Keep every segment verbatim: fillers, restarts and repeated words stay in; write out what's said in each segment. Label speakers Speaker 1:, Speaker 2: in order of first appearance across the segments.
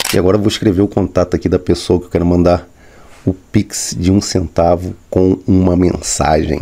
Speaker 1: E agora eu vou escrever o contato aqui da pessoa que eu quero mandar o Pix de um centavo com uma mensagem.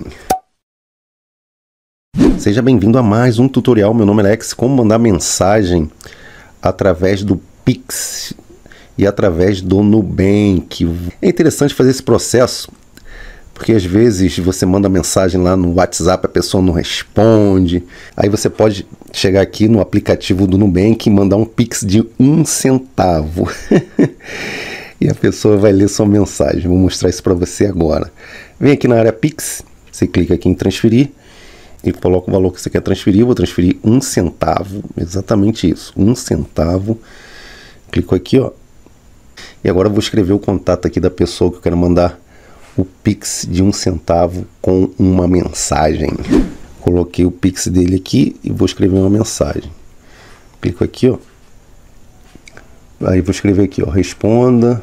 Speaker 1: Seja bem-vindo a mais um tutorial. Meu nome é Alex. Como mandar mensagem através do Pix e através do Nubank. É interessante fazer esse processo, porque às vezes você manda mensagem lá no WhatsApp, a pessoa não responde. Aí você pode chegar aqui no aplicativo do Nubank e mandar um Pix de um centavo. E a pessoa vai ler sua mensagem. Vou mostrar isso para você agora. Vem aqui na área Pix, você clica aqui em transferir e coloca o valor que você quer transferir. Eu vou transferir um centavo, exatamente isso, um centavo. Clico aqui, ó. E agora eu vou escrever o contato aqui da pessoa que eu quero mandar o Pix de um centavo com uma mensagem. Coloquei o Pix dele aqui e vou escrever uma mensagem. Clico aqui, ó. Aí vou escrever aqui, ó. Responda.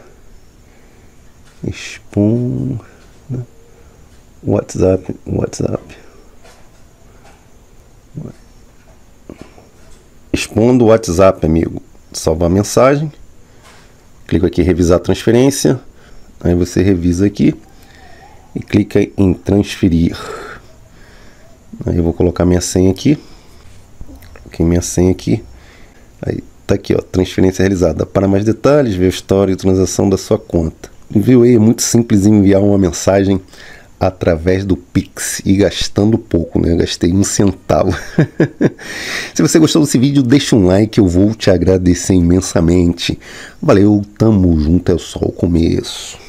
Speaker 1: Responda. WhatsApp. WhatsApp. Responda o WhatsApp, amigo. Salvar a mensagem. Clico aqui em revisar a transferência. Aí você revisa aqui e clica em transferir. Aí eu vou colocar minha senha aqui. Coloquei minha senha aqui. Aí tá aqui, ó, transferência realizada. Para mais detalhes, ver a história e transação da sua conta. Viu aí? É muito simples enviar uma mensagem através do Pix e gastando pouco, né? Eu gastei um centavo. Se você gostou desse vídeo, deixa um like, eu vou te agradecer imensamente. Valeu, tamo junto, é só o começo.